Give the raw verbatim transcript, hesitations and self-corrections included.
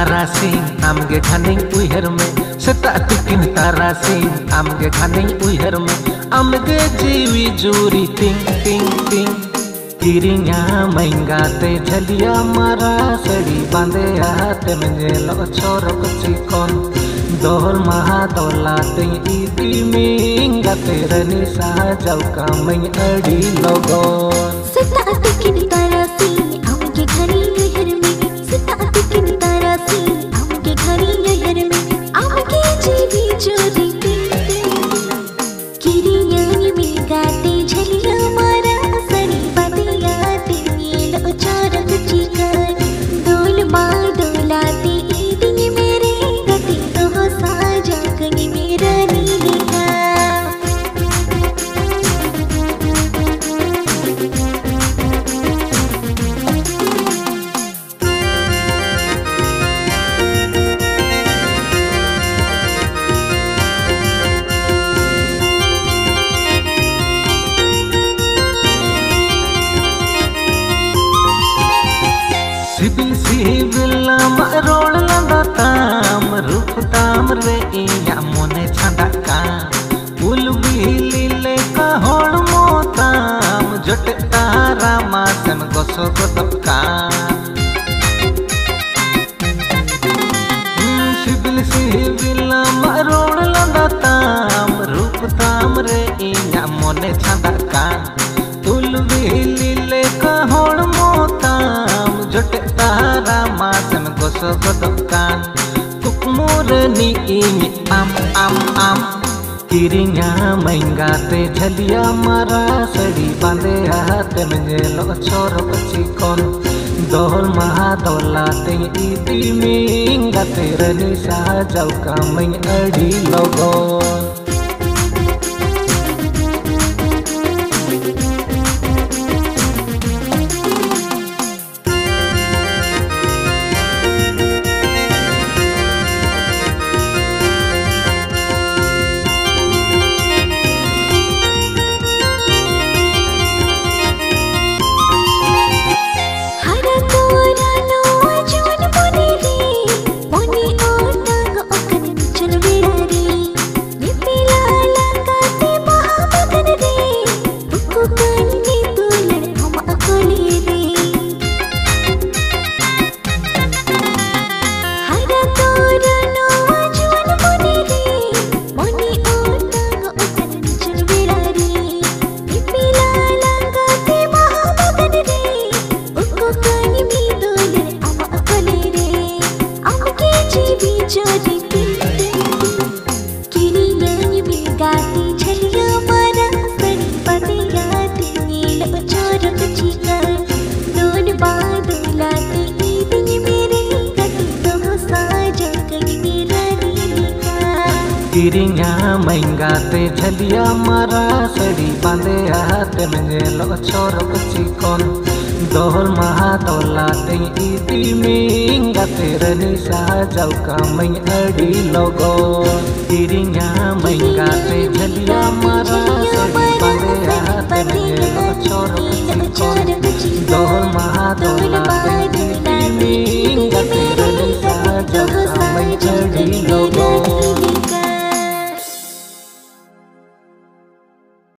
तारासिंग आमगे घानिंग उइहर में सेता तिकिन तारासिंग आमगे घानिंग उइहर में आमगे जीवी जुरी तिंग तिंग तिंग किरिंगा महंगाते झलिया मारा सड़ी बांधे आते में लो छोरक चिकन दोल महा दोलाते इदी मिंगाते रनी सा जाउका मैं अड़ी लोगोन सेता तिकिन तारासिंग आमगे घानिंग उइहर में सेता तिकिन तारासिंग आमगे घानिंग उइहर में आमगे जीवी जुरी तिंग तिंग किरिंगा महंगाते झलिया मारा सड़ी बांधे आते में लो छोरक चिकन दोल महा दोलाते इदी मेरे गति तो साजा कनी मेरा नीलिका सिबिल सिबिल रोड लंदा ताम रूप ताम रे इया मोने छांदा का फूल बिलीले का होड़ मोताम जट तारा मासन गोसो गोदका सिबिल सिबिल रोड लंदा ताम रूप ताम रे इया मोने छांदा का फूल बिलीले का होड़ मोताम जट तारा मासन गोसो गोदकान कुकमुरनी इनी आम आम आम किरिंगा महंगाते झलिया मारा सड़ी बांधे हाथे में लो छोरक चिकन दोल महा दोलाते इदी मिंगाते रनी सा जाउका मैं अड़ी लोगोन किरिंगा महंगाते झलिया मारा सड़ी बांधे हाथे में लो छोरक चिकन दोल महा दोलाते इदी मिंगाते रनी सा जाउका मैं अड़ी लोगोन किरिंगा महंगाते झलिया मारा